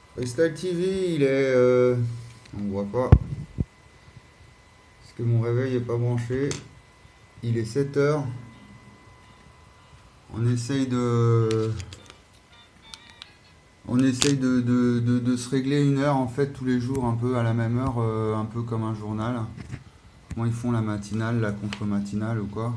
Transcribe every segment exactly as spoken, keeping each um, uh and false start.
Freestyle T V, il est... euh, on voit pas. Parce que mon réveil est pas branché. Il est sept heures. On essaye de... On essaye de, de- de- de se régler une heure en fait tous les jours un peu à la même heure, euh, un peu comme un journal. Comment ils font la matinale, la contre-matinale ou quoi.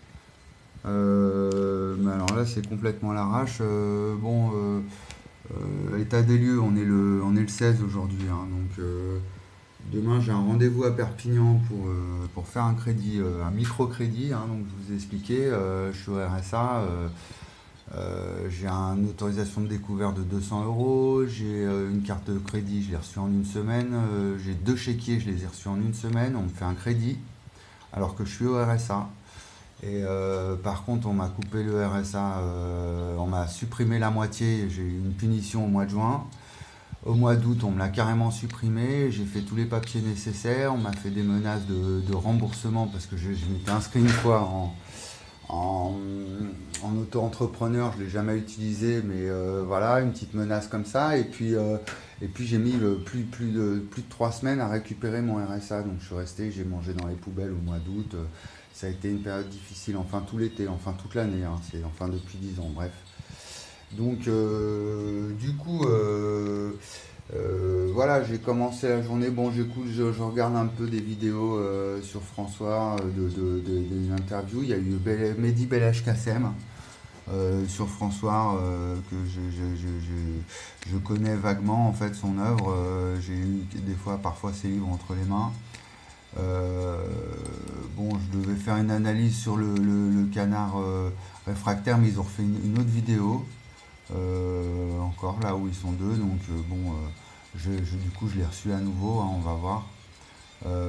Euh, mais alors là c'est complètement à l'arrache. Euh, bon, euh, euh, état des lieux, on est le, on est le seize aujourd'hui, hein, donc euh, demain, j'ai un rendez-vous à Perpignan pour, euh, pour faire un crédit, euh, un microcrédit. Hein, donc, je vous ai expliqué, euh, je suis au R S A. Euh, euh, j'ai une autorisation de découvert de deux cents euros. J'ai euh, une carte de crédit, je l'ai reçue en une semaine. Euh, j'ai deux chéquiers, je les ai reçus en une semaine. On me fait un crédit alors que je suis au R S A. Et euh, par contre, on m'a coupé le R S A, euh, on m'a supprimé la moitié. J'ai eu une punition au mois de juin. Au mois d'août, on me l'a carrément supprimé. J'ai fait tous les papiers nécessaires. On m'a fait des menaces de, de remboursement parce que je, je m'étais inscrit une fois en, en, en auto-entrepreneur. Je ne l'ai jamais utilisé, mais euh, voilà, une petite menace comme ça. Et puis, euh, et puis j'ai mis le plus, plus, de, plus de trois semaines à récupérer mon R S A. Donc je suis resté, j'ai mangé dans les poubelles au mois d'août. Ça a été une période difficile, enfin tout l'été, enfin toute l'année, hein. C'est enfin depuis dix ans, bref. Donc, euh, du coup, euh, euh, voilà, j'ai commencé la journée. Bon, j'écoute, je, je regarde un peu des vidéos euh, sur François, euh, de, de- de- des interviews. Il y a eu Bel- Mehdi Belhaj Kassem euh, sur François, euh, que je, je- je- je- je connais vaguement en fait son œuvre. Euh, j'ai eu des fois, parfois, ses livres entre les mains. Euh, bon, je devais faire une analyse sur le, le- le canard euh, réfractaire, mais ils ont refait une, une autre vidéo. Euh, encore là où ils sont deux, donc euh, bon, euh, je, je- du coup je l'ai reçu à nouveau, hein, on va voir. Euh,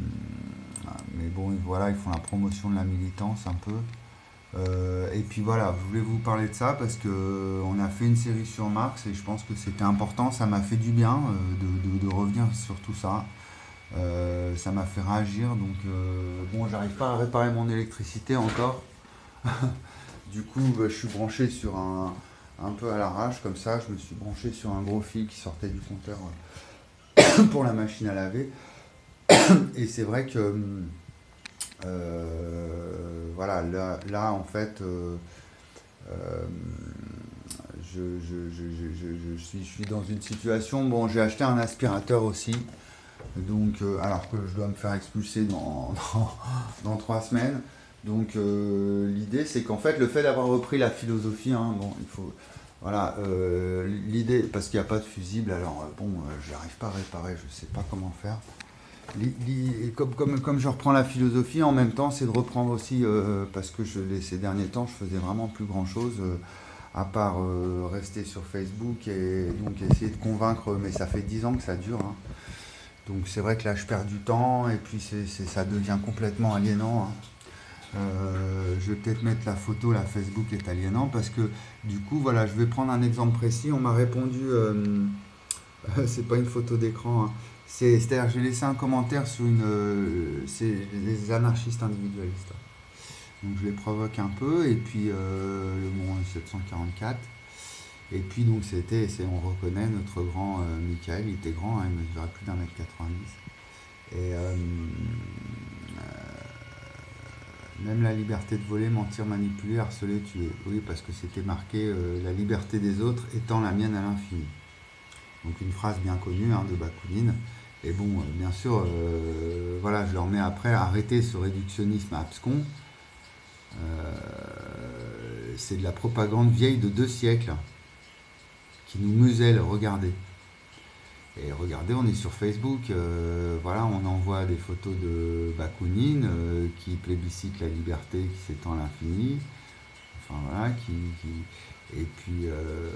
mais bon, voilà, ils font la promotion de la militance un peu. Euh, et puis voilà, je voulais vous parler de ça parce que euh, on a fait une série sur Marx et je pense que c'était important, ça m'a fait du bien euh, de, de- de revenir sur tout ça. Euh, ça m'a fait réagir, donc euh, bon, j'arrive pas à réparer mon électricité encore. Du coup, bah, je suis branché sur un, un peu à l'arrache, comme ça, je me suis branché sur un gros fil qui sortait du compteur euh, pour la machine à laver. Et c'est vrai que, euh, voilà, là, là, en fait, euh, euh, je, je- je- je- je- je suis, je suis dans une situation, bon, j'ai acheté un aspirateur aussi, donc, euh, alors que je dois me faire expulser dans, dans, dans trois semaines. Donc, euh, l'idée, c'est qu'en fait, le fait d'avoir repris la philosophie, hein, bon, il faut, voilà, euh, l'idée, parce qu'il n'y a pas de fusible, alors euh, bon, euh, j'arrive pas à réparer, je sais pas comment faire. Li- li- comme, comme, comme je reprends la philosophie, en même temps, c'est de reprendre aussi, euh, parce que je, les- ces derniers temps, je faisais vraiment plus grand chose, euh, à part euh, rester sur Facebook et donc essayer de convaincre, mais ça fait dix ans que ça dure, hein. Donc c'est vrai que là, je perds du temps, et puis c'est, c'est- ça devient complètement aliénant, hein. Euh, je vais peut-être mettre la photo, la Facebook est aliénant, parce que du coup, voilà, je vais prendre un exemple précis. On m'a répondu, euh, c'est pas une photo d'écran, hein. C'est, c'est-à-dire, j'ai laissé un commentaire sur une. Euh, c'est les anarchistes individualistes. Donc je les provoque un peu, et puis euh, le Mont sept cent quarante-quatre. Et puis donc c'était, c'est, on reconnaît notre grand euh, Michael, il était grand, hein, il mesurait plus d'un mètre quatre-vingt-dix. Et euh, même la liberté de voler, mentir, manipuler, harceler, tuer. Oui, parce que c'était marqué euh, la liberté des autres étant la mienne à l'infini. Donc une phrase bien connue, hein, de Bakounine. Et bon, euh, bien sûr, euh, voilà, je leur mets après arrêter ce réductionnisme abscon. Euh, c'est de la propagande vieille de deux siècles qui nous muselle, regardez. Et regardez, on est sur Facebook, euh, voilà, on envoie des photos de Bakounine euh, qui plébiscite la liberté qui s'étend à l'infini. Enfin voilà, qui, qui- et puis euh,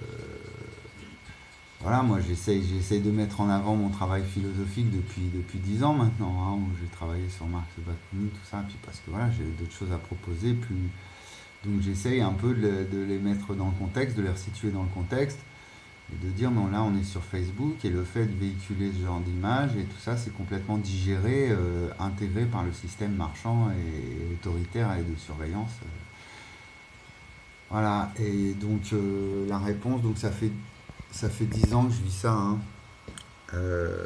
voilà, moi j'essaye, j'essaye de mettre en avant mon travail philosophique depuis depuis dix ans maintenant, hein, où j'ai travaillé sur Marx et Bakounine, tout ça, puis parce que voilà, j'ai d'autres choses à proposer, plus donc j'essaye un peu de, de les mettre dans le contexte, de les resituer dans le contexte, et de dire non, là on est sur Facebook et le fait de véhiculer ce genre d'image et tout ça, c'est complètement digéré, euh, intégré par le système marchand et autoritaire et de surveillance. Voilà, et donc euh, la réponse, donc ça fait ça fait dix ans que je vis ça, hein. Euh,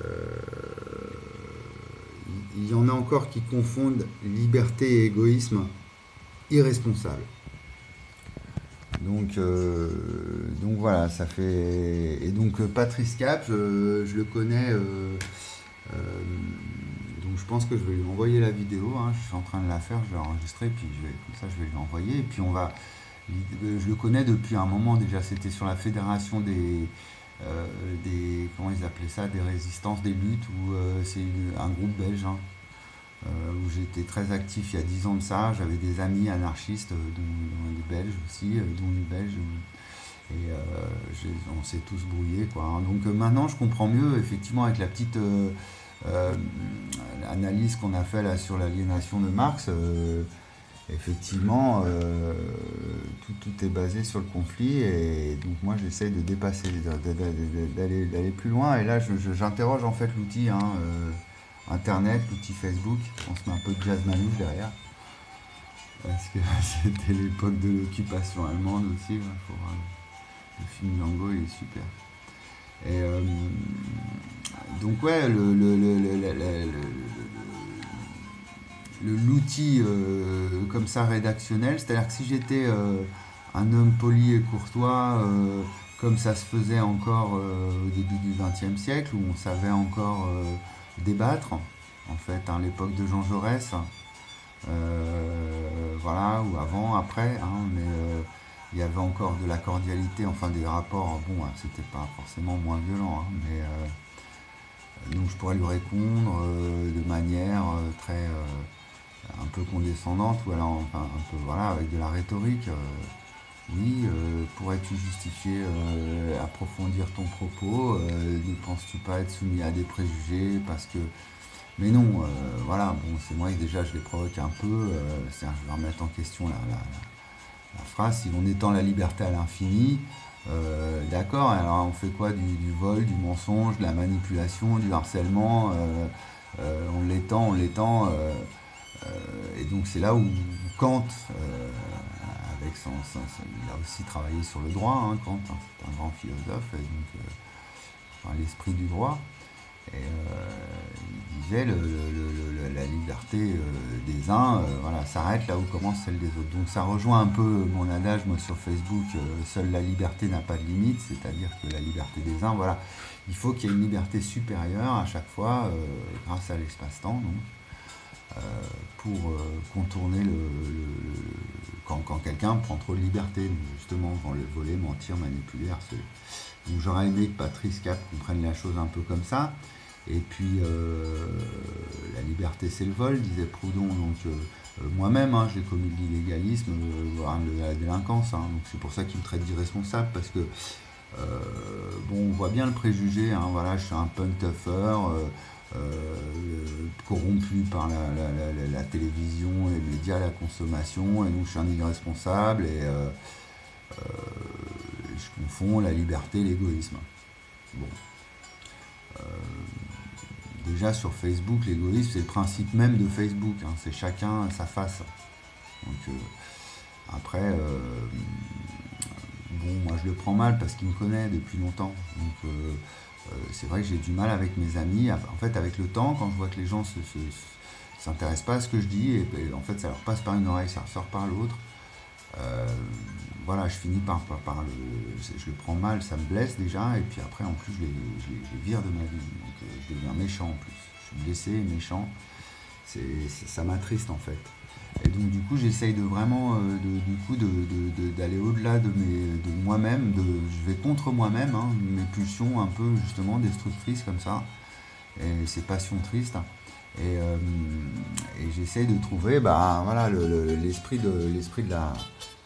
il y en a encore qui confondent liberté et égoïsme irresponsable. Donc, euh, donc voilà, ça fait. Et donc euh, Patrice Cap, je, je le connais. Euh, euh, donc je pense que je vais lui envoyer la vidéo, hein. Je suis en train de la faire, je vais enregistrer, puis je vais, comme ça je vais lui envoyer. Et puis on va. Je le connais depuis un moment déjà. C'était sur la fédération des, euh, des, comment ils appelaient ça, des résistances, des luttes, où euh, c'est un groupe belge, hein, euh, où j'étais très actif il y a dix ans de ça. J'avais des amis anarchistes, euh, dont, dont les Belges aussi, euh, dont les Belges. Et euh, j'ai- on s'est tous brouillés, quoi, hein. Donc euh, maintenant, je comprends mieux, effectivement, avec la petite euh, euh, analyse qu'on a fait là sur l'aliénation de Marx. Euh, effectivement, euh, tout, tout est basé sur le conflit, et donc moi j'essaye de dépasser, d'aller d'aller plus loin. Et là, je- je- j'interroge en fait l'outil, hein, euh, Internet, l'outil Facebook. On se met un peu de jazz manouche derrière, parce que c'était l'époque de l'occupation allemande aussi. Il faut voir, le film Django, il est super. Et euh, donc ouais, le, le, le, le, le- le- le- l'outil euh, comme ça rédactionnel, c'est-à-dire que si j'étais euh, un homme poli et courtois, euh, comme ça se faisait encore euh, au début du vingtième siècle, où on savait encore euh, débattre, en fait, à l'époque de Jean Jaurès, euh, voilà, ou avant, après, hein, mais euh, il y avait encore de la cordialité, enfin des rapports, bon, hein, c'était pas forcément moins violent, hein, mais euh, donc je pourrais lui répondre euh, de manière euh, très euh, un peu condescendante, ou alors enfin, un peu voilà, avec de la rhétorique. Euh, oui, euh, pourrais-tu justifier, euh, approfondir ton propos, euh, ne penses-tu pas être soumis à des préjugés parce que. Mais non, euh, voilà, bon, c'est moi que déjà je les provoque un peu, euh, c'est-à-dire je vais remettre en question la, la, la phrase, si l'on étend la liberté à l'infini, euh, d'accord, alors on fait quoi du, du vol, du mensonge, de la manipulation, du harcèlement, euh, euh, on l'étend, on l'étend, euh, euh, et donc c'est là où Kant, euh, avec son, son- son- il a aussi travaillé sur le droit, hein, Kant, hein, c'est un grand philosophe, et donc euh, enfin, l'esprit du droit. Et euh, il disait le, le- le- le- la liberté euh, des uns, euh, voilà, s'arrête là où commence celle des autres. Donc ça rejoint un peu mon adage, moi, sur Facebook, euh, seule la liberté n'a pas de limite, c'est-à-dire que la liberté des uns, voilà, il faut qu'il y ait une liberté supérieure à chaque fois, euh, grâce à l'espace-temps, donc, euh, pour euh, contourner le, le- quand, quand quelqu'un prend trop de liberté, justement, voler, mentir, manipuler, harceler. Donc j'aurais aimé que Patrice Cap comprenne la chose un peu comme ça. Et puis, euh, la liberté, c'est le vol, disait Proudhon. Donc, euh, euh, moi-même, hein, j'ai commis de l'illégalisme, euh, voire de la délinquance, hein. Donc, c'est pour ça qu'il me traite d'irresponsable, parce que, euh, bon, on voit bien le préjugé, hein. Voilà, je suis un punk tougher, euh, euh, corrompu par la, la- la- la- la télévision, les médias, la consommation, et donc je suis un irresponsable, et euh, euh, je confonds la liberté et l'égoïsme. Bon. Euh, Déjà sur Facebook, l'égoïsme, c'est le principe même de Facebook, hein, c'est chacun à sa face. Donc euh, après, euh, bon, moi je le prends mal parce qu'il me connaît depuis longtemps. Donc euh, euh, c'est vrai que j'ai du mal avec mes amis. En fait, avec le temps, quand je vois que les gens se, se- s'intéressent pas à ce que je dis, et, et en fait ça leur passe par une oreille, ça ressort par l'autre. Euh, voilà, je finis par, par, par le. Je le prends mal, ça me blesse déjà, et puis après, en plus, je les, je les- je les vire de ma vie. Donc, euh, je deviens méchant en plus. Je suis blessé et méchant. C'est, c'est- ça m'attriste en fait. Et donc, du coup, j'essaye de vraiment, euh, de- du coup, de, de- de- d'aller au-delà de, mes, de moi-même. De, je vais contre moi-même, hein, mes pulsions un peu, justement, destructrices comme ça, et ces passions tristes. Et, euh, et j'essaye de trouver bah, voilà, le- le- l'esprit, de, l'esprit de la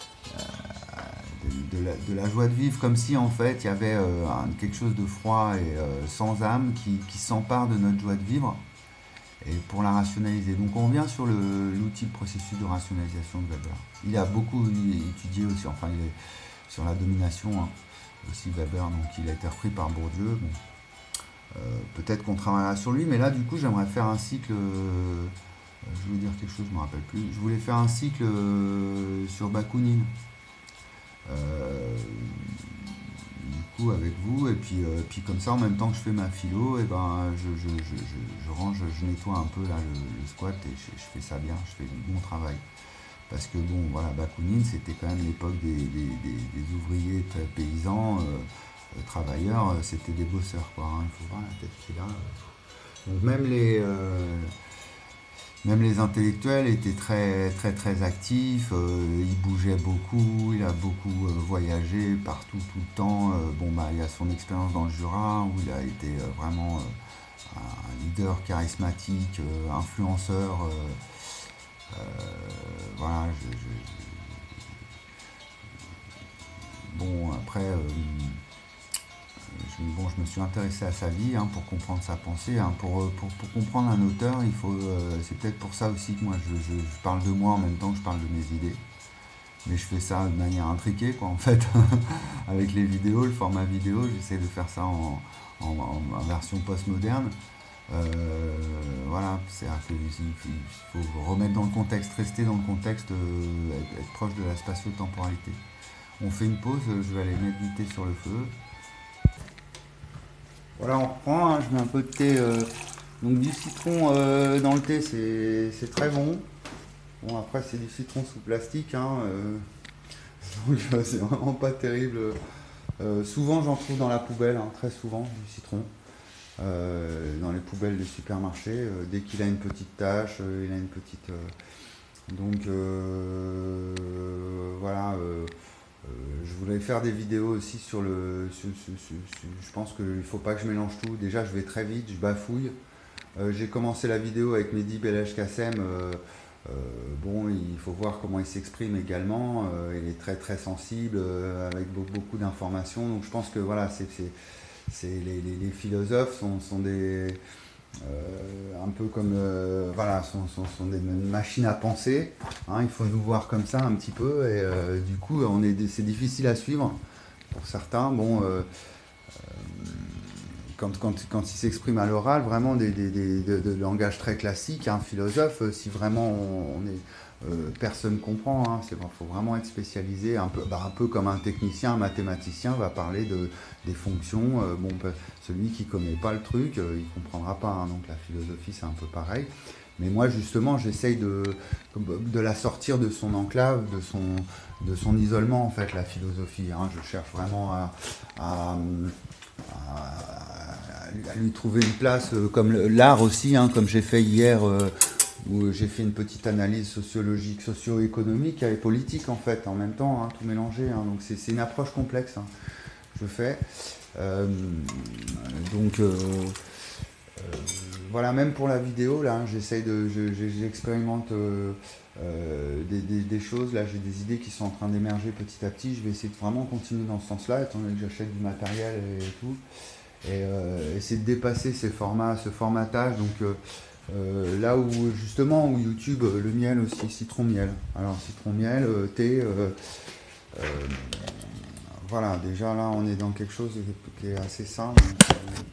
de, de la, de la joie de vivre, comme si en fait il y avait euh, un- quelque chose de froid et euh, sans âme qui, qui s'empare de notre joie de vivre, et pour la rationaliser. Donc on revient sur le- l'outil, le processus de rationalisation de Weber. Il a beaucoup étudié aussi, enfin il est sur la domination, hein, aussi Weber, donc il a été repris par Bourdieu. Bon, euh, peut-être qu'on travaillera sur lui, mais là du coup j'aimerais faire un cycle. Euh, je voulais dire quelque chose, je ne me rappelle plus. Je voulais faire un cycle euh, sur Bakounine. Euh, du coup avec vous. Et puis, euh, puis comme ça, en même temps que je fais ma philo, et ben, je, je, je, je, je range, je nettoie un peu là, le, le squat et je, je fais ça bien, je fais du bon travail. Parce que bon, voilà, Bakounine, c'était quand même l'époque des, des, des, des ouvriers très paysans, euh, euh, travailleurs, euh, c'était des bosseurs, quoi. Hein, il faut voir la tête qu'il a. Donc même les, euh, même les intellectuels étaient très très très actifs, euh, il bougeait beaucoup, il a beaucoup euh, voyagé partout tout le temps. Euh, bon bah il y a son expérience dans le Jura où il a été euh, vraiment euh, un leader charismatique, euh, influenceur. Euh, euh, voilà, je, je- bon après euh, je, bon, je me suis intéressé à sa vie hein, pour comprendre sa pensée. Hein. Pour, pour, pour comprendre un auteur, il faut, euh, c'est peut-être pour ça aussi que moi je, je, je parle de moi en même temps que je parle de mes idées. Mais je fais ça de manière intriquée, quoi, en fait. Avec les vidéos, le format vidéo, j'essaie de faire ça en, en, en- en version postmoderne. Euh, voilà, c'est-à-dire qu'il faut remettre dans le contexte, rester dans le contexte, euh, être, être proche de la spatio-temporalité. On fait une pause, je vais aller méditer sur le feu. Voilà, on reprend, hein, je mets un peu de thé, euh, donc du citron euh, dans le thé, c'est c'est très bon. Bon, après, c'est du citron sous plastique, hein, euh, donc euh, c'est vraiment pas terrible. Euh, souvent, j'en trouve dans la poubelle, hein, très souvent, du citron, euh, dans les poubelles des supermarchés. Euh, dès qu'il a une petite tache, euh, il a une petite. euh, donc euh, voilà. euh, euh, je voulais faire des vidéos aussi sur le. sur- sur- sur- sur- je pense qu'il ne faut pas que je mélange tout. Déjà, je vais très vite, je bafouille. Euh, j'ai commencé la vidéo avec Mehdi Belhaj Kassem. Euh, euh, bon, il faut voir comment il s'exprime également. Euh, il est très très sensible, euh, avec beau- beaucoup d'informations. Donc je pense que voilà, c'est, c'est, c'est les, les- les philosophes sont, sont des euh, un peu comme euh, voilà, sont, sont- sont des machines à penser. Hein, il faut nous voir comme ça un petit peu. Et euh, du coup, on est, c'est difficile à suivre pour certains. Bon. Euh, quand, quand, quand il s'exprime à l'oral, vraiment des, des, des- de, de langage très classique, un philosophe, euh, si vraiment on, on est, euh, personne comprend, hein, il faut vraiment être spécialisé, un peu, bah, un peu comme un technicien, un mathématicien va parler de, des fonctions. Euh, bon, celui qui ne connaît pas le truc, euh, il ne comprendra pas, hein, donc la philosophie c'est un peu pareil. Mais moi justement j'essaye de, de la sortir de son enclave, de son, de son isolement en fait, la philosophie. Hein. Je cherche vraiment à, à à lui trouver une place, euh, comme l'art aussi, hein, comme j'ai fait hier, euh, où j'ai fait une petite analyse sociologique, socio-économique et politique en fait, en même temps, hein, tout mélangé. Hein, donc c'est c'est une approche complexe, hein, je fais. Euh, donc euh, euh, voilà, même pour la vidéo, là, hein, j'essaye de, je- je- j'expérimente euh, euh, des, des- des choses. Là, j'ai des idées qui sont en train d'émerger petit à petit. Je vais essayer de vraiment continuer dans ce sens-là, étant donné que j'achète du matériel et tout. Et euh, essayer de dépasser ces formats, ce formatage. Donc euh, euh, là où justement où YouTube, euh, le miel aussi, citron miel. Alors citron miel, euh, thé. Euh, euh, voilà, déjà là on est dans quelque chose qui est assez simple. Donc, euh,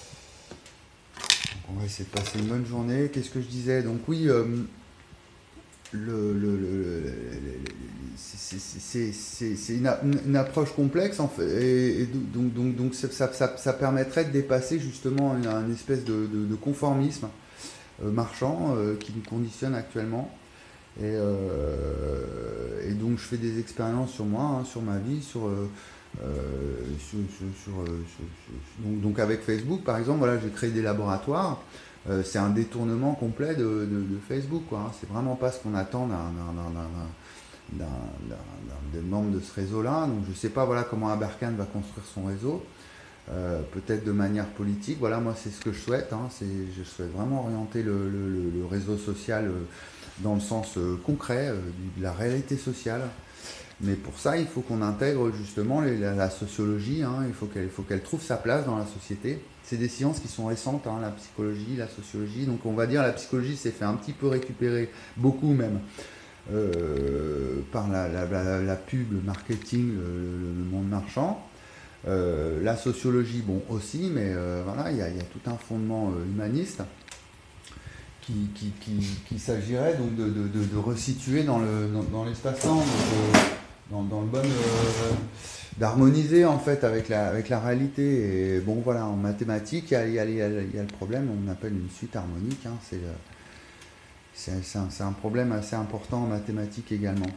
donc on va essayer de passer une bonne journée. Qu'est-ce que je disais? Donc oui, euh, le, le, le, le- c'est c'est- c'est- c'est une, a- une approche complexe en fait, et, et donc, donc, donc ça, ça, ça- ça permettrait de dépasser justement une, une espèce de, de- de conformisme euh, marchand euh, qui nous conditionne actuellement. Et, euh, et donc je fais des expériences sur moi, hein, sur ma vie, sur, euh, euh, sur, sur- sur, euh, sur- sur- donc, donc avec Facebook par exemple, voilà, j'ai créé des laboratoires. Euh, c'est un détournement complet de, de- de Facebook, quoi, hein. C'est vraiment pas ce qu'on attend d'un, d'un- d'un- d'un- d'un- d'un- d'un- des membres de ce réseau-là. Donc je sais pas voilà comment Aberkan va construire son réseau. Euh, peut-être de manière politique. Voilà, moi c'est ce que je souhaite, hein. C'est, je souhaite vraiment orienter le, le- le- le réseau social euh, dans le sens euh, concret euh, du- de la réalité sociale. Mais pour ça, il faut qu'on intègre justement les- la, la sociologie, hein. Il faut qu'elle, il faut qu'elle trouve sa place dans la société. C'est des sciences qui sont récentes, hein, la psychologie, la sociologie. Donc on va dire la psychologie s'est fait un petit peu récupérer, beaucoup même, euh, par la, la- la- la pub, le marketing, le, le monde marchand. Euh, la sociologie, bon aussi, mais euh, voilà, il y, a- il y a tout un fondement euh, humaniste qui, qui, qui, qui s'agirait donc de, de, de, de resituer dans, le, dans, dans l'espace-temps, donc, euh, dans, dans le bon, euh, d'harmoniser en fait avec la, avec la réalité. Et bon voilà, en mathématiques, il y a, il y a- il y a- il y a le problème, on appelle une suite harmonique, hein, c'est euh, c'est- c'est un, c'est un problème assez important en mathématiques également.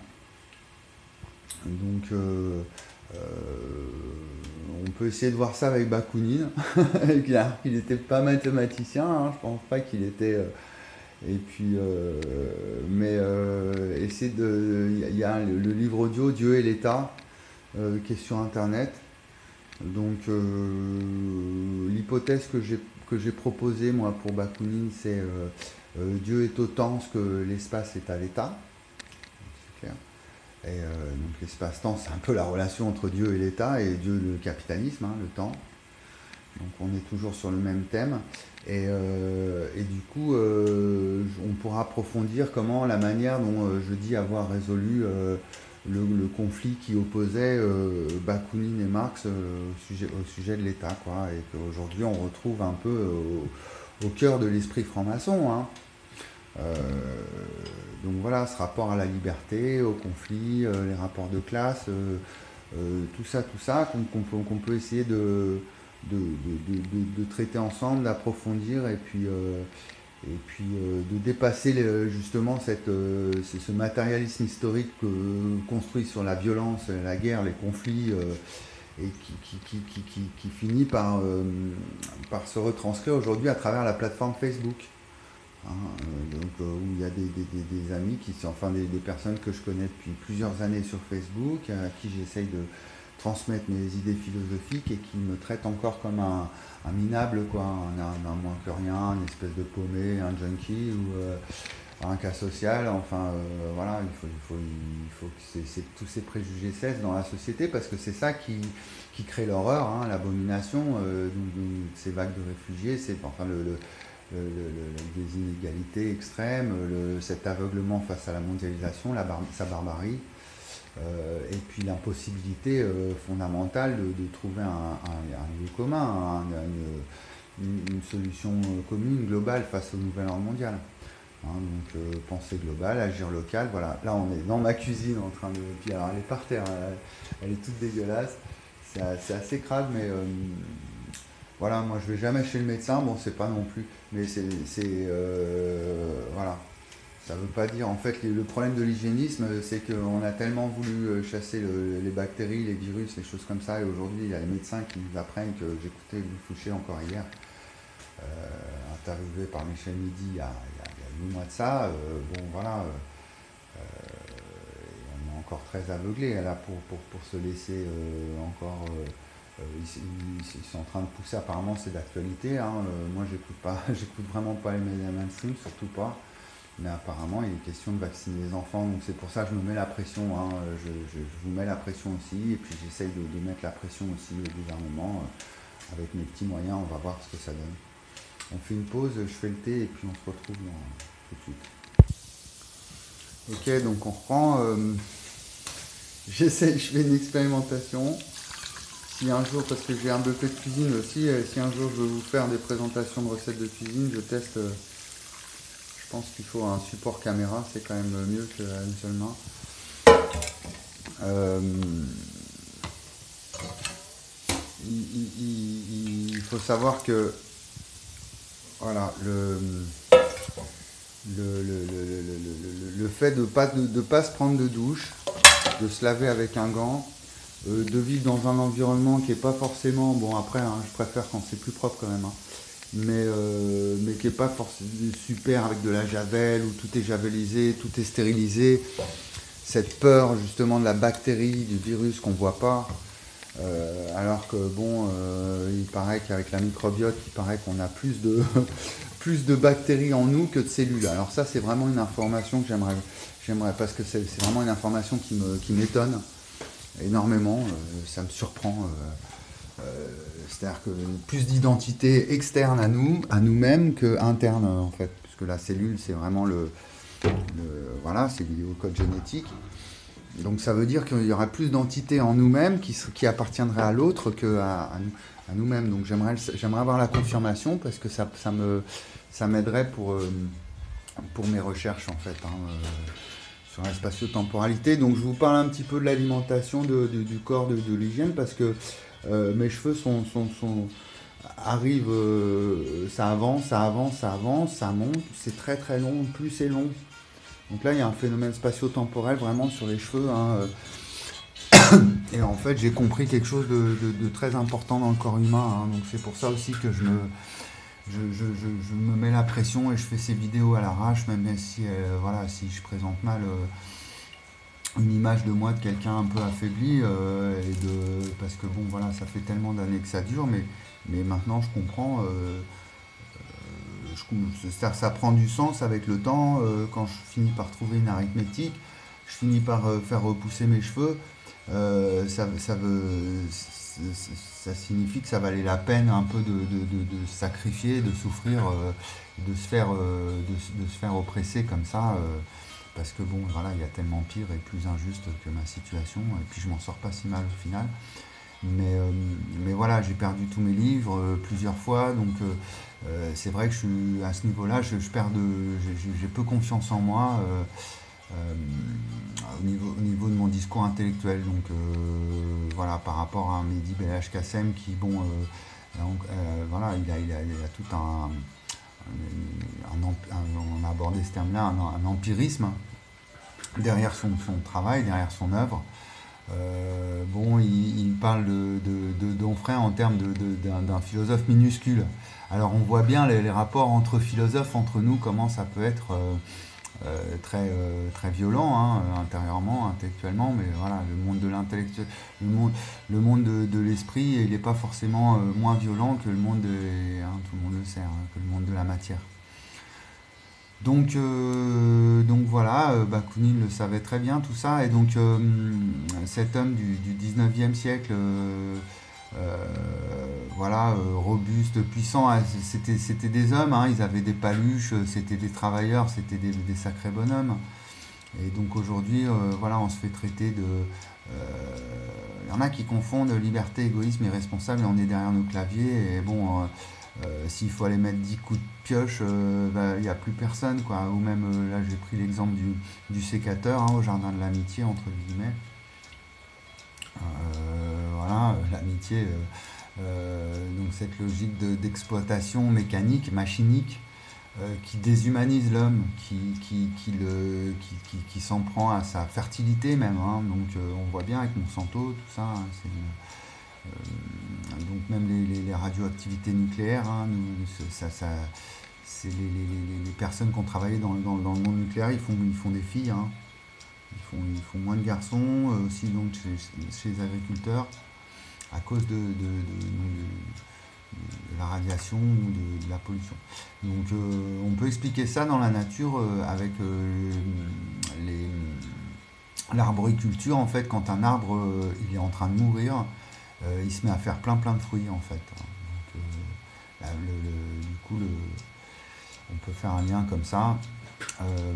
Donc euh, euh, on peut essayer de voir ça avec Bakounine, il n'était pas mathématicien, hein, je pense pas qu'il était... euh, et puis, euh, mais euh, essayer de... Il y a le, le livre audio Dieu et l'État euh, qui est sur Internet. Donc euh, l'hypothèse que j'ai que j'ai proposée moi pour Bakounine, c'est euh, euh, Dieu est autant ce que l'espace est à l'état. C'est clair. Et euh, donc l'espace-temps, c'est un peu la relation entre Dieu et l'État, et Dieu le capitalisme, hein, le temps. Donc on est toujours sur le même thème. Et, euh, et du coup, euh, on pourra approfondir comment la manière dont euh, je dis avoir résolu euh, le, le conflit qui opposait euh, Bakounine et Marx euh, au, sujet, au sujet de l'État, quoi. Et qu'aujourd'hui, on retrouve un peu au, au cœur de l'esprit franc-maçon, hein. Euh, donc voilà, ce rapport à la liberté, au conflit, euh, les rapports de classe, euh, euh, tout ça, tout ça, qu'on qu'on peut, qu'on peut essayer de, de, de, de- de traiter ensemble, d'approfondir et puis, euh, et puis euh, de dépasser les- justement cette, euh, ce ce matérialisme historique euh, construit sur la violence, la guerre, les conflits, euh, et qui, qui, qui, qui, qui- qui finit par, euh, par se retranscrire aujourd'hui à travers la plateforme Facebook. Hein, euh, donc, euh, où il y a des, des- des- des amis qui sont, enfin des, des personnes que je connais depuis plusieurs années sur Facebook, à qui j'essaye de transmettre mes idées philosophiques et qui me traitent encore comme un, un minable, quoi, un, un- un moins que rien, une espèce de paumé, un junkie ou euh, un cas social. Enfin, euh, voilà, il faut, il faut, il faut que c'est- c'est- tous ces préjugés cessent dans la société, parce que c'est ça qui, qui crée l'horreur, hein, l'abomination, euh, d'où- d'où ces vagues de réfugiés, c'est enfin le, le- le- le- des inégalités extrêmes, le- cet aveuglement face à la mondialisation, la bar- sa barbarie, euh, et puis l'impossibilité euh, fondamentale de, de trouver un, un- un lieu commun, un- une, une- une solution euh, commune, globale face au nouvel ordre mondial. Hein, donc euh, pensée globale, agir local, voilà. Là on est dans ma cuisine en train de... Puis alors elle est par terre, elle, elle est toute dégueulasse. C'est c'est assez crade, mais euh, voilà, moi je vais jamais chez le médecin, bon c'est pas non plus, mais c'est, c'est, euh, voilà, ça veut pas dire, en fait le problème de l'hygiénisme, c'est qu'on a tellement voulu euh, chasser le- les bactéries, les virus, les choses comme ça, et aujourd'hui il y a les médecins qui nous apprennent, que j'écoutais Louis Fouché encore hier, euh, interviewé par Michel Midi il y a, il y a- il y a huit mois de ça, euh, bon voilà, euh, on est encore très aveuglé là pour, pour, pour se laisser euh, encore... euh, euh, ils, ils- ils sont en train de pousser, apparemment c'est d'actualité, hein. Euh, moi j'écoute pas, j'écoute vraiment pas les médias mainstream, surtout pas. Mais apparemment il est question de vacciner les enfants, donc c'est pour ça que je me mets la pression, hein. Je, je- je vous mets la pression aussi, et puis j'essaye de, de mettre la pression aussi au gouvernement, euh, avec mes petits moyens, on va voir ce que ça donne. On fait une pause, je fais le thé et puis on se retrouve dans- tout de suite. Ok, donc on reprend. euh, j'essaye, je fais une expérimentation. Si un jour, parce que j'ai un B P de cuisine aussi, euh, si un jour je veux vous faire des présentations de recettes de cuisine, je teste. euh, je pense qu'il faut un support caméra, c'est quand même mieux qu'à une seule main. Euh, il, il- il- il faut savoir que voilà, le, le, le- le- le- le- le- le fait de ne pas, de, de pas se prendre de douche, de se laver avec un gant, euh, de vivre dans un environnement qui n'est pas forcément, bon après hein, je préfère quand c'est plus propre quand même, hein, mais, euh, mais qui n'est pas forcément super avec de la javel, où tout est javelisé, tout est stérilisé, cette peur justement de la bactérie, du virus qu'on ne voit pas, euh, alors que bon, euh, il paraît qu'avec la microbiote, il paraît qu'on a plus de, plus de bactéries en nous que de cellules. Alors ça c'est vraiment une information que j'aimerais, j'aimerais parce que c'est c'est vraiment une information qui me, qui m'étonne énormément, euh, ça me surprend. euh, euh, C'est-à-dire que plus d'identité externe à nous, à nous-mêmes, que interne en fait, puisque la cellule c'est vraiment le, le- voilà, c'est lié au code génétique. Donc ça veut dire qu'il y aura plus d'entités en nous-mêmes qui, qui appartiendraient à l'autre qu'à à nous, à nous-mêmes. Donc j'aimerais, j'aimerais avoir la confirmation parce que ça, ça me, ça m'aiderait pour, euh, pour mes recherches en fait, hein. Euh, sur la spatio-temporalité. Donc je vous parle un petit peu de l'alimentation de, de, du corps, de, de l'hygiène, parce que euh, mes cheveux sont, sont, sont arrivent, euh, ça avance, ça avance, ça avance, ça monte, c'est très très long, plus c'est long. Donc là il y a un phénomène spatio-temporel vraiment sur les cheveux, hein, euh, et en fait j'ai compris quelque chose de, de, de très important dans le corps humain, hein, donc c'est pour ça aussi que je me, je, je, je, je me mets la pression et je fais ces vidéos à l'arrache, même si, euh, voilà, si je présente mal euh, une image de moi de quelqu'un un peu affaibli, euh, et de, parce que bon voilà, ça fait tellement d'années que ça dure, mais, mais maintenant je comprends, euh, je, ça, ça prend du sens avec le temps, euh, quand je finis par trouver une arithmétique, je finis par euh, faire repousser mes cheveux, euh, ça, ça, veut, ça signifie que ça valait la peine un peu de, de, de, de sacrifier, de souffrir, euh, de, se faire, euh, de, de, se faire oppresser comme ça, euh, parce que bon, voilà, il y a tellement pire et plus injuste que ma situation, et puis je m'en sors pas si mal au final. Mais, euh, mais voilà, j'ai perdu tous mes livres euh, plusieurs fois, donc euh, euh, c'est vrai que je suis à ce niveau-là, je, je perds de, j'ai peu confiance en moi. Euh, euh, au, niveau, au niveau de mon discours intellectuel. Donc euh, voilà, par rapport à Mehdi Belhaj Kassem qui, bon, euh, donc, euh, voilà, il a, il, a, il a tout un, un, un, un on a abordé ce terme-là, un, un empirisme derrière son, son travail, derrière son œuvre. Euh, bon, il, il parle de, de, de Donfray en termes d'un philosophe minuscule. Alors on voit bien les, les rapports entre philosophes, entre nous, comment ça peut être euh, euh, très, euh, très violent, hein, intérieurement, intellectuellement, mais voilà, le monde de l'intellectuel, le monde, le monde de, de l'esprit, il n'est pas forcément euh, moins violent que le monde, de, hein, tout le monde le sait, hein, que le monde de la matière. Donc, euh, donc voilà, euh, Bakounine le savait très bien tout ça, et donc euh, cet homme du, du dix-neuvième siècle, euh, euh, voilà, euh, robuste, puissant, c'était c'était des hommes, hein, ils avaient des paluches, c'était des travailleurs, c'était des, des sacrés bonhommes. Et donc aujourd'hui, euh, voilà, on se fait traiter de... Il euh, y en a qui confondent liberté, égoïsme et responsable, et on est derrière nos claviers, et bon... Euh, Euh, S'il faut aller mettre dix coups de pioche, il euh, bah, n'y a plus personne, quoi. Ou même, euh, là j'ai pris l'exemple du, du sécateur, hein, au jardin de l'amitié, entre guillemets. Euh, voilà, l'amitié, euh, euh, donc cette logique d'exploitation mécanique, machinique, euh, qui déshumanise l'homme, qui, qui, qui, le, qui, qui, qui s'en prend à sa fertilité même, hein. Donc euh, on voit bien avec Monsanto, tout ça, hein, c'est... Euh, donc même les, les, les radioactivités nucléaires, hein, nous, ça, ça, c'est les, les, les, personnes qui ont travaillé dans, dans, dans le monde nucléaire, ils font, ils font des filles, hein. ils, font, ils font moins de garçons, euh, aussi donc chez, chez les agriculteurs, à cause de, de, de, de, de la radiation ou de, de la pollution. Donc euh, on peut expliquer ça dans la nature euh, avec euh, l'arboriculture, en fait, quand un arbre euh, il est en train de mourir, Euh, il se met à faire plein plein de fruits en fait. Donc, euh, là, le, le, du coup, le, on peut faire un lien comme ça. Euh,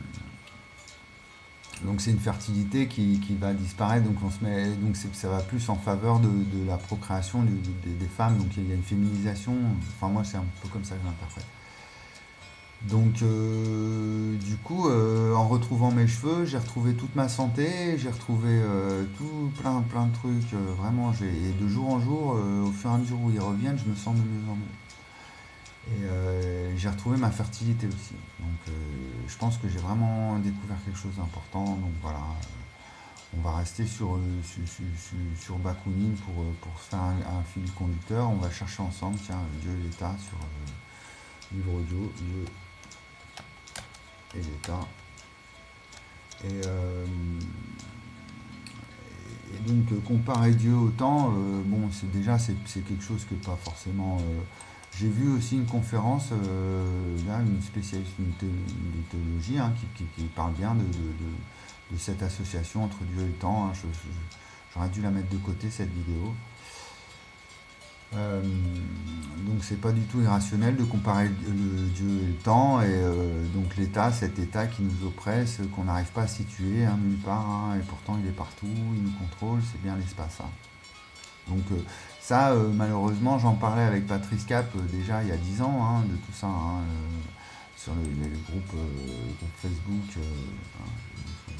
donc c'est une fertilité qui, qui va disparaître. Donc on se met, donc ça va plus en faveur de, de la procréation du, de, des femmes. Donc il y a une féminisation. Enfin moi c'est un peu comme ça que je l'interprète. Donc euh, du coup, euh, en retrouvant mes cheveux, j'ai retrouvé toute ma santé, j'ai retrouvé euh, tout plein plein de trucs, euh, vraiment, j'ai, et de jour en jour, euh, au fur et à mesure où ils reviennent, je me sens de mieux en mieux. Et euh, j'ai retrouvé ma fertilité aussi. Donc euh, je pense que j'ai vraiment découvert quelque chose d'important. Donc voilà, euh, on va rester sur, euh, sur, sur, sur Bakounine pour, euh, pour faire un, un fil conducteur. On va chercher ensemble, tiens, Dieu et l'État sur euh, livre audio, Dieu et l'État. Et, euh, et donc euh, comparer Dieu au temps, euh, bon, c'est déjà c'est quelque chose que pas forcément. Euh, j'ai vu aussi une conférence, euh, là, une spécialiste de théologie, hein, qui, qui, qui parle bien de, de, de, de cette association entre Dieu et le temps. Hein. J'aurais dû la mettre de côté cette vidéo. Euh, donc c'est pas du tout irrationnel de comparer le Dieu et le temps, et euh, donc l'État, cet État qui nous oppresse, qu'on n'arrive pas à situer, hein, nulle part, hein, et pourtant il est partout, il nous contrôle, c'est bien l'espace. Hein. Donc euh, ça, euh, malheureusement, j'en parlais avec Patrice Cap euh, déjà il y a dix ans, hein, de tout ça, hein, euh, sur le, le, groupe, euh, le groupe Facebook, euh, hein,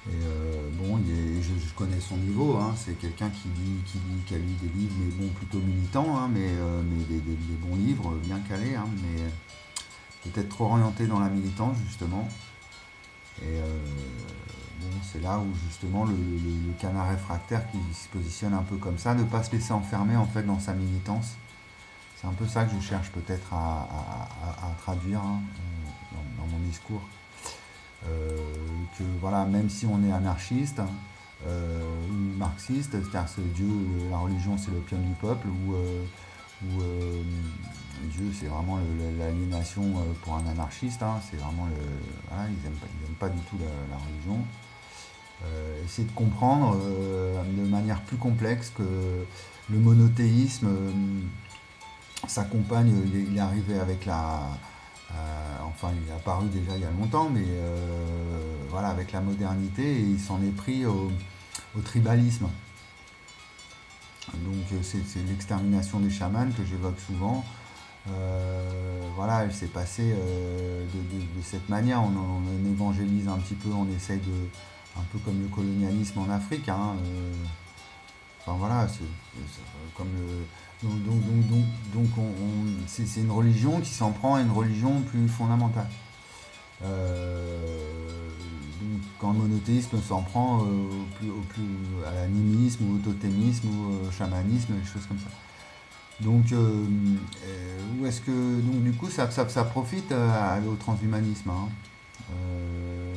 Et euh, bon, il est, je, je connais son niveau, hein, c'est quelqu'un qui lit, qui lit, qui a lu des livres, mais bon, plutôt militants, hein, mais, euh, mais des, des- des bons livres, bien calés, hein, mais peut-être trop orientés dans la militance, justement. Et euh, bon, c'est là où justement le, le- le canard réfractaire qui se positionne un peu comme ça, ne pas se laisser enfermer en fait dans sa militance. C'est un peu ça que je cherche peut-être à, à- à- à traduire, hein, dans, dans mon discours. Euh, que voilà, même si on est anarchiste, euh, ou marxiste, c'est-à-dire que Dieu, la religion c'est l'opium du peuple, ou, euh, ou euh, Dieu c'est vraiment le- l'aliénation euh, pour un anarchiste, hein, c'est vraiment le. Voilà, ils n'aiment pas, ils aiment pas du tout la, la religion. Euh, essayer de comprendre euh, de manière plus complexe que le monothéisme euh, s'accompagne, il est, il est arrivé avec la. Euh, enfin, il est apparu déjà il y a longtemps, mais euh, voilà, avec la modernité, et il s'en est pris au, au tribalisme. Donc, euh, c'est c'est l'extermination des chamans que j'évoque souvent. Euh, voilà, elle s'est passée euh, de, de- de cette manière. On, on évangélise un petit peu, on essaye de. Un peu comme le colonialisme en Afrique, hein, euh, enfin voilà, c'est c'est comme le. Donc, donc, donc, donc, donc on, on- c'est c'est une religion qui s'en prend à une religion plus fondamentale. Euh, donc, quand le monothéisme s'en prend euh, au plus, au plus- à l'animisme ou au totémisme ou au chamanisme, des choses comme ça. Donc, euh, euh, où est-ce que donc du coup ça, ça, ça profite euh, au transhumanisme, hein, euh,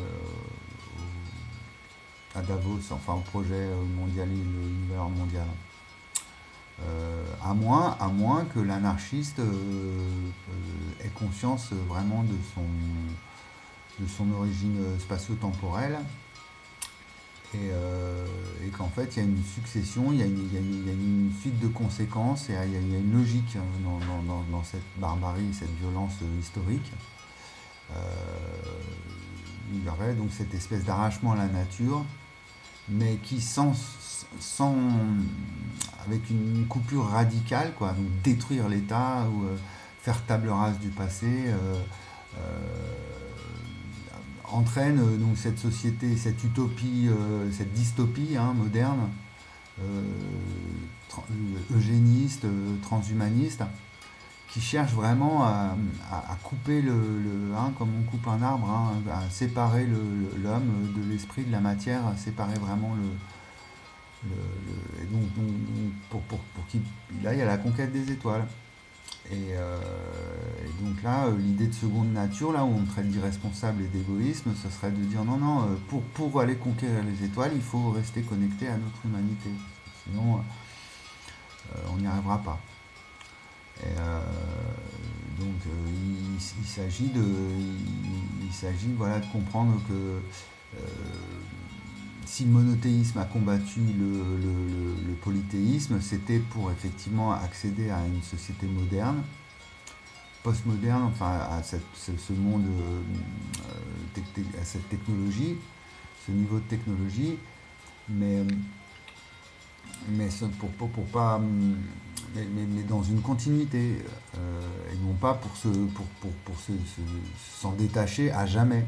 à Davos, enfin au projet mondial, l'univers mondial. Euh, à moins, à moins que l'anarchiste euh, euh, ait conscience vraiment de son, de son origine spatio-temporelle, et, euh, et qu'en fait il y a une succession, il y a une, il y a une, il y a une suite de conséquences, et il y a, il y a une logique dans, dans- dans- dans cette barbarie, cette violence historique. Euh, il y aurait donc cette espèce d'arrachement à la nature, mais qui sans, sans avec une coupure radicale, quoi, donc détruire l'État ou euh, faire table rase du passé, euh, euh, entraîne euh, donc cette société, cette utopie, euh, cette dystopie, hein, moderne, euh, eugéniste, euh, transhumaniste, qui cherche vraiment à, à- à couper le, le- hein, comme on coupe un arbre, hein, à séparer le- l'homme de l'esprit, de la matière, à séparer vraiment le, le- le- et donc, donc, donc, pour, pour, pour qu'il il aille à la conquête des étoiles. Et, euh, et donc là, euh, l'idée de seconde nature, là où on traite d'irresponsable et d'égoïsme, ce serait de dire non, non, euh, pour, pour aller conquérir les étoiles, il faut rester connecté à notre humanité. Sinon, euh, on n'y arrivera pas. Et, euh, donc euh, il, il s'agit de, il, il s'agit voilà, de comprendre que euh, si le monothéisme a combattu le, le, le, le polythéisme, c'était pour effectivement accéder à une société moderne, postmoderne, enfin à cette, ce, ce monde, euh, à cette technologie, ce niveau de technologie, mais, mais pour, pour, pour pas, mais, mais, mais dans une continuité, euh, et non pas pour se, pour, pour, pour se, se, s'en détacher à jamais.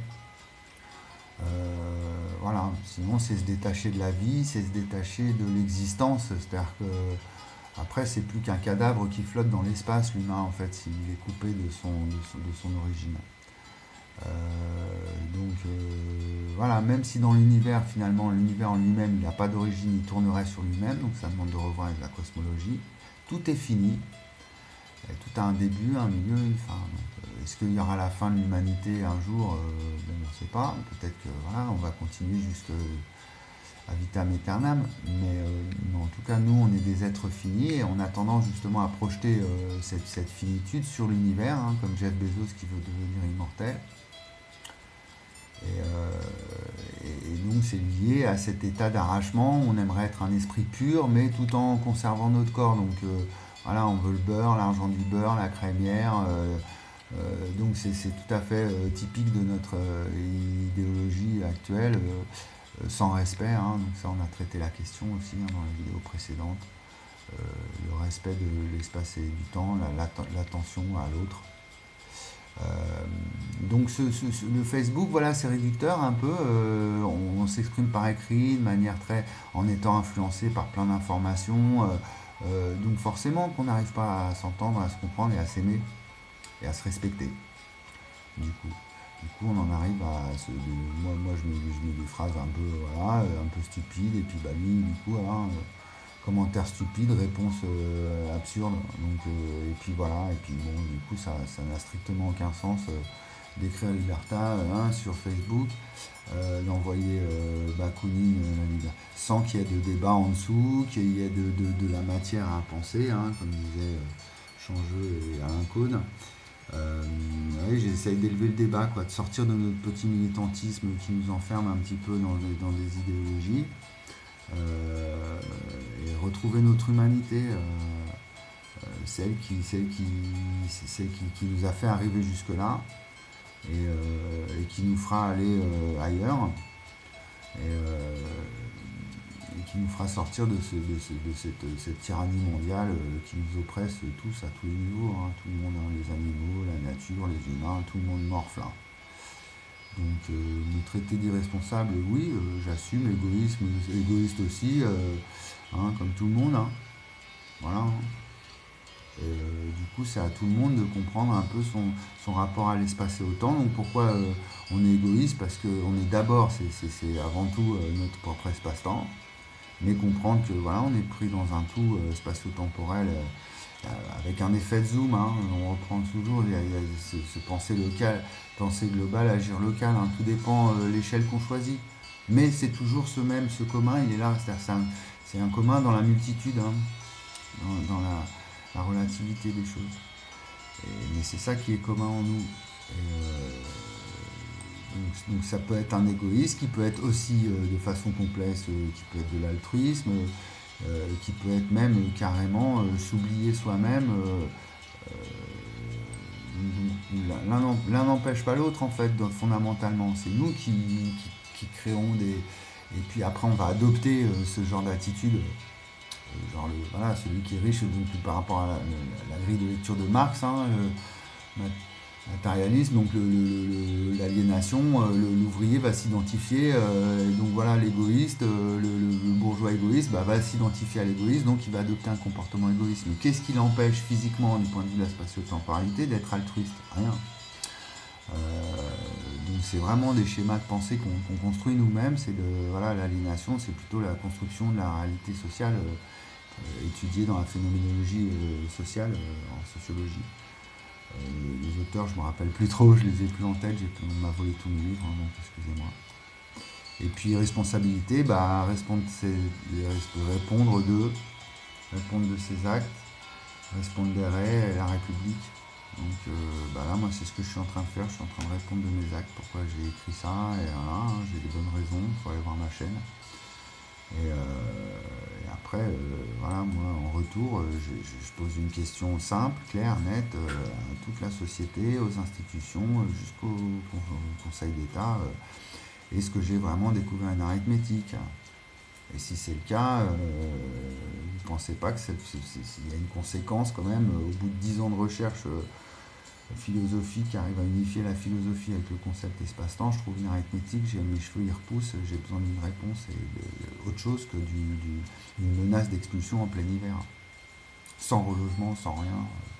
Euh, voilà, sinon c'est se détacher de la vie, c'est se détacher de l'existence, c'est-à-dire que après c'est plus qu'un cadavre qui flotte dans l'espace, l'humain, en fait, s'il est coupé de son, de son, de son origine. Euh, donc euh, voilà, même si dans l'univers, finalement, l'univers en lui-même, il n'a pas d'origine, il tournerait sur lui-même, donc ça demande de revoir avec la cosmologie. Tout est fini, tout a un début, un milieu, une fin. Donc, euh, est-ce qu'il y aura la fin de l'humanité un jour? euh, bon, on ne sait pas. Peut-être que voilà, on va continuer jusqu'à vitam aeternam. Mais, euh, mais en tout cas, nous, on est des êtres finis, et en attendant justement à projeter euh, cette, cette finitude sur l'univers, hein, comme Jeff Bezos qui veut devenir immortel. Et, euh, et, et donc c'est lié à cet état d'arrachement. On aimerait être un esprit pur, mais tout en conservant notre corps. Donc euh, voilà, on veut le beurre, l'argent du beurre, la crémière. Euh, euh, donc c'est tout à fait euh, typique de notre euh, idéologie actuelle, euh, sans respect, hein. Donc ça, on a traité la question aussi, hein, dans la vidéo précédente. Euh, le respect de l'espace et du temps, l'attention à l'autre. Euh, donc ce, ce- ce- le Facebook, voilà, c'est réducteur un peu. Euh, on, on s'exprime par écrit de manière très, en étant influencé par plein d'informations. Euh, euh, donc forcément qu'on n'arrive pas à s'entendre, à se comprendre et à s'aimer et à se respecter. Du coup, du coup, on en arrive à se, de- moi, moi je mets, je mets des phrases un peu, voilà, un peu stupides et puis bah lui, du coup, voilà, euh, commentaire stupide, réponse euh, absurde. Donc, euh, et puis voilà, et puis bon, du coup, ça, ça n'a strictement aucun sens euh, d'écrire Liberta euh, hein, sur Facebook, euh, d'envoyer euh, Bakounine euh, la Liberta, sans qu'il y ait de débat en dessous, qu'il y ait de, de- de la matière à penser, hein, comme disait euh, Changeux et Alain Caude. Euh, oui, j'essaye d'élever le débat, quoi, de sortir de notre petit militantisme qui nous enferme un petit peu dans des, dans des idéologies euh, et retrouver notre humanité, euh, euh, celle, qui, celle, qui, celle qui, qui nous a fait arriver jusque-là et, euh, et qui nous fera aller euh, ailleurs et, euh, et qui nous fera sortir de, ce, de, ce, de cette, cette tyrannie mondiale euh, qui nous oppresse tous à tous les niveaux, hein, tout le monde, hein, les animaux, la nature, les humains, tout le monde morfle. Hein. Donc euh, me traiter d'irresponsable, oui, euh, j'assume, égoïsme, égoïste aussi, euh, hein, comme tout le monde. Hein. Voilà. Hein. Et, euh, du coup, c'est à tout le monde de comprendre un peu son, son rapport à l'espace et au temps. Donc pourquoi euh, on est égoïste? Parce qu'on est d'abord, c'est, c'est, c'est avant tout euh, notre propre espace-temps, mais comprendre que voilà, on est pris dans un tout euh, spatio-temporel euh, avec un effet de zoom. Hein, on reprend toujours, il y a, il y a ce, ce penser local, penser global, agir local. Hein, tout dépend de euh, l'échelle qu'on choisit. Mais c'est toujours ce même, ce commun, il est là. C'est-à-dire c'est un, c'est un commun dans la multitude, hein, dans, dans la, la relativité des choses. Et, mais c'est ça qui est commun en nous. Et, euh, donc, donc ça peut être un égoïsme qui peut être aussi euh, de façon complexe, euh, qui peut être de l'altruisme, euh, qui peut être même euh, carrément euh, s'oublier soi-même. Euh, euh, L'un n'empêche pas l'autre en fait, donc, fondamentalement. C'est nous qui, qui, qui, créons des... Et puis après on va adopter euh, ce genre d'attitude. Euh, genre le, voilà, celui qui est riche donc, par rapport à la, la, la grille de lecture de Marx, hein, le, matérialisme, donc l'aliénation, l'ouvrier va s'identifier, euh, donc voilà, l'égoïste, euh, le, le, le bourgeois égoïste bah, va s'identifier à l'égoïste, donc il va adopter un comportement égoïste. Mais qu'est-ce qui l'empêche physiquement, du point de vue de la spatio-temporalité, d'être altruiste? Rien. Euh, donc c'est vraiment des schémas de pensée qu'on qu'on construit nous-mêmes, c'est de voilà, l'aliénation, c'est plutôt la construction de la réalité sociale euh, étudiée dans la phénoménologie euh, sociale euh, en sociologie. Euh, les auteurs, je me rappelle plus trop, je les ai plus en tête, on m'a volé tous mes livres, hein, donc excusez-moi. Et puis responsabilité, bah, répondre, répondre de, répondre de ses actes, répondre la République. Donc euh, bah là, moi, c'est ce que je suis en train de faire, je suis en train de répondre de mes actes, pourquoi j'ai écrit ça, et voilà, hein, j'ai des bonnes raisons, il faut aller voir ma chaîne. Et, euh, et après, euh, voilà, moi, en retour, euh, je, je, pose une question simple, claire, nette, euh, à toute la société, aux institutions, euh, jusqu'au con Conseil d'État. Euh, Est-ce que j'ai vraiment découvert une arithmétique? Et si c'est le cas, euh, vous ne pensez pas qu'il y a une conséquence quand même, au bout de dix ans de recherche euh, philosophie qui arrive à unifier la philosophie avec le concept espace-temps, je trouve une arithmétique, j'ai mes cheveux, ils repoussent, j'ai besoin d'une réponse et de, autre chose que d'une du, menace d'expulsion en plein hiver. Sans relogement, sans rien.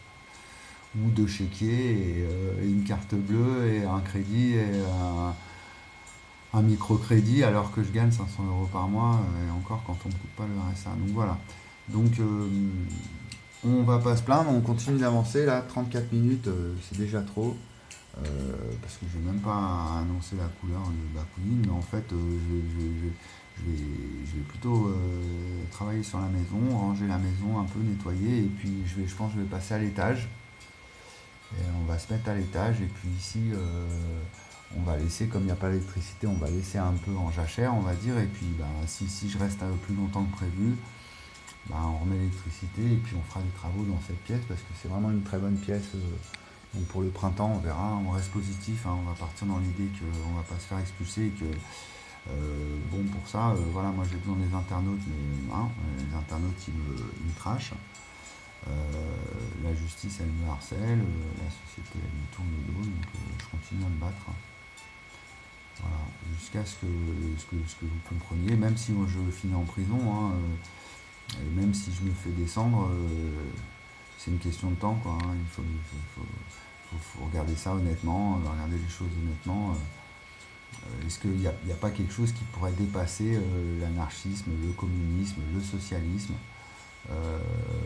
Ou deux chéquiers et, euh, et une carte bleue et un crédit et un, un microcrédit alors que je gagne cinq cents euros par mois et encore quand on ne coupe pas le R S A. Donc voilà. Donc euh, on va pas se plaindre, on continue d'avancer là, trente-quatre minutes, euh, c'est déjà trop. Euh, parce que je vais même pas annoncer la couleur de Bakounine, mais en fait euh, je, je, je, je, vais, je vais plutôt euh, travailler sur la maison, ranger la maison un peu, nettoyer, et puis je, vais, je pense que je vais passer à l'étage. Et on va se mettre à l'étage, et puis ici euh, on va laisser, comme il n'y a pas d'électricité, on va laisser un peu en jachère, on va dire, et puis bah, si, si je reste un peu plus longtemps que prévu, bah, on remet l'électricité, et puis on fera des travaux dans cette pièce, parce que c'est vraiment une très bonne pièce. Euh, Donc pour le printemps, on verra, on reste positif, hein, on va partir dans l'idée qu'on ne va pas se faire expulser et que, euh, bon, pour ça, euh, voilà, moi j'ai besoin des internautes, mais hein, les internautes, ils me, ils me trashent. Euh, la la justice, elle me harcèle, euh, la société, elle me tourne le dos, donc euh, je continue à me battre. Voilà, jusqu'à ce que, ce, que, ce que vous compreniez, même si moi je finis en prison, hein, euh, et même si je me fais descendre, euh, c'est une question de temps, quoi, hein, il faut, il faut, faut, faut, faut regarder ça honnêtement, regarder les choses honnêtement. Euh, Est-ce qu'il n'y a, il y a pas quelque chose qui pourrait dépasser euh, l'anarchisme, le communisme, le socialisme euh,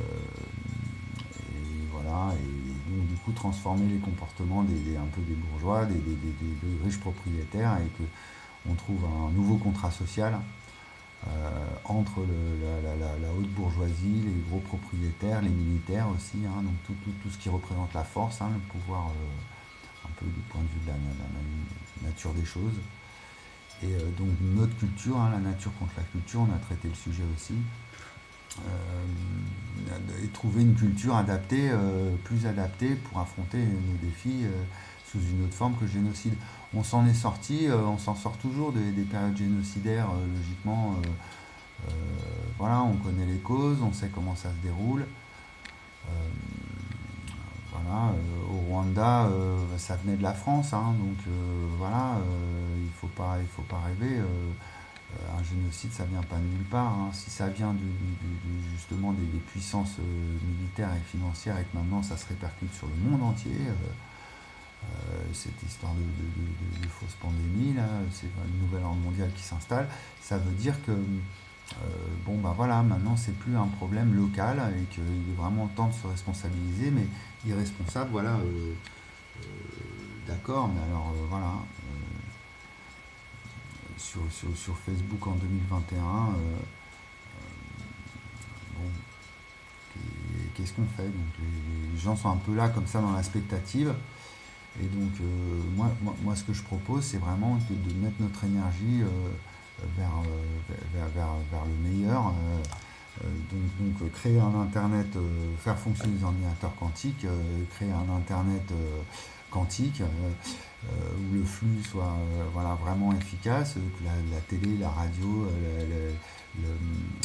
et voilà, et donc du coup transformer les comportements des, des- un peu des bourgeois, des, des- des- des- des riches propriétaires, et que on trouve un nouveau contrat social euh, entre le- la, la- la- la haute bourgeoisie, les gros propriétaires, les militaires aussi, hein, donc tout, tout- tout ce qui représente la force, hein, le pouvoir euh, un peu du point de vue de la, la- la nature des choses. Et euh, donc notre culture, hein, la nature contre la culture, on a traité le sujet aussi. Euh, et trouver une culture adaptée, euh, plus adaptée pour affronter nos défis euh, sous une autre forme que le génocide. On s'en est sorti, euh, on s'en sort toujours des, des périodes génocidaires, euh, logiquement. Euh, euh, voilà, on connaît les causes, on sait comment ça se déroule. Euh, voilà, euh, au Rwanda, euh, ça venait de la France, hein, donc euh, voilà, euh, il faut pas, il faut pas rêver. Euh, un génocide, ça vient pas de nulle part, hein. Si ça vient du, du- du- justement des, des puissances euh, militaires et financières, et que maintenant ça se répercute sur le monde entier, euh, euh, cette histoire de, de- de- de- de fausse pandémie, là, c'est une nouvelle ordre mondiale qui s'installe, ça veut dire que euh, bon bah voilà, maintenant c'est plus un problème local et qu'il est vraiment temps de se responsabiliser, mais irresponsable, voilà, euh, euh, d'accord, mais alors euh, voilà. euh, sur, sur, sur Facebook en deux mille vingt et un, euh, bon, qu'est-ce qu'on fait? Donc les, les gens sont un peu là comme ça dans la spectative. Et donc euh, moi, moi, moi, ce que je propose, c'est vraiment de, de mettre notre énergie euh, vers, euh, vers, vers, vers le meilleur. Euh, euh, donc, donc créer un internet, euh, faire fonctionner les ordinateurs quantiques, euh, créer un internet euh, quantique, euh, euh, où le flux soit euh, voilà, vraiment efficace, que la, la télé, la radio, euh, le, le,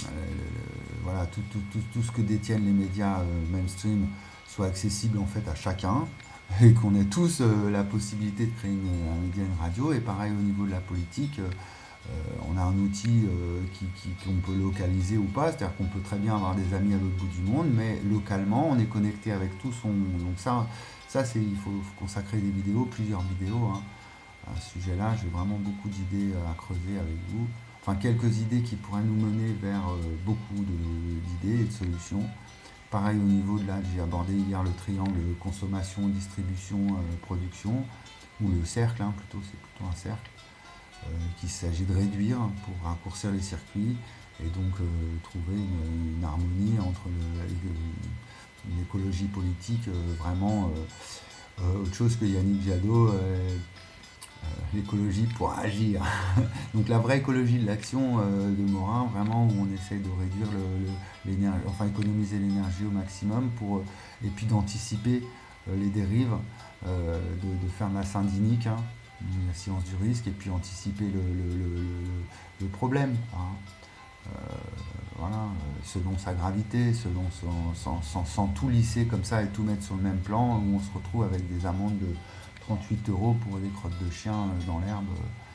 le, voilà, tout, tout, tout, tout ce que détiennent les médias euh, mainstream soit accessible en fait à chacun, et qu'on ait tous euh, la possibilité de créer une, un média, une radio. Et pareil au niveau de la politique, euh, on a un outil euh, qui, qui, qu'on peut localiser ou pas, c'est-à-dire qu'on peut très bien avoir des amis à l'autre bout du monde, mais localement on est connecté avec tout son... Donc ça, ça c'est, il faut, faut consacrer des vidéos, plusieurs vidéos, hein. À ce sujet-là, j'ai vraiment beaucoup d'idées à creuser avec vous. Enfin, quelques idées qui pourraient nous mener vers euh, beaucoup de, d'idées et de solutions. Pareil au niveau de là, j'ai abordé hier le triangle consommation, distribution, euh, production, ou le cercle, hein, plutôt, c'est plutôt un cercle, euh, qu'il s'agit de réduire pour raccourcir les circuits, et donc euh, trouver une, une harmonie entre le, une écologie politique euh, vraiment euh, euh, autre chose que Yannick Jadot, euh, euh, l'écologie pour agir. Donc la vraie écologie de l'action euh, de Morin, vraiment où on essaye de réduire le, le- l'énergie, enfin économiser l'énergie au maximum pour euh, et puis d'anticiper euh, les dérives, euh, de, de faire de la syndinique, hein, la science du risque, et puis anticiper le, le- le- le- le problème, hein. Euh, voilà, euh, selon sa gravité, selon son, sans, sans- sans tout lisser comme ça et tout mettre sur le même plan, où on se retrouve avec des amendes de trente-huit euros pour des crottes de chien euh, dans l'herbe,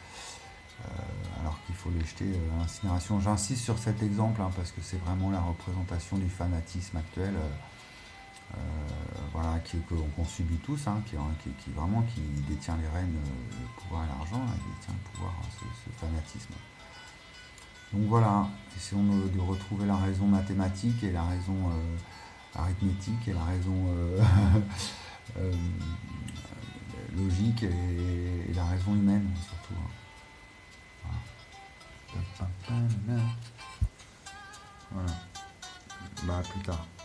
euh, alors qu'il faut les jeter euh, à l'incinération. J'insiste sur cet exemple, hein, parce que c'est vraiment la représentation du fanatisme actuel, euh, euh, voilà, qui- qu'on qu'on subit tous, hein, qui, qui- qui vraiment qui détient les rênes, euh, le pouvoir et l'argent, hein, il détient le pouvoir, hein, ce, ce fanatisme. Donc voilà, essayons de, de retrouver la raison mathématique et la raison euh, arithmétique et la raison euh, euh, logique, et, et la raison humaine surtout, hein. Voilà. Voilà. Bah à plus tard.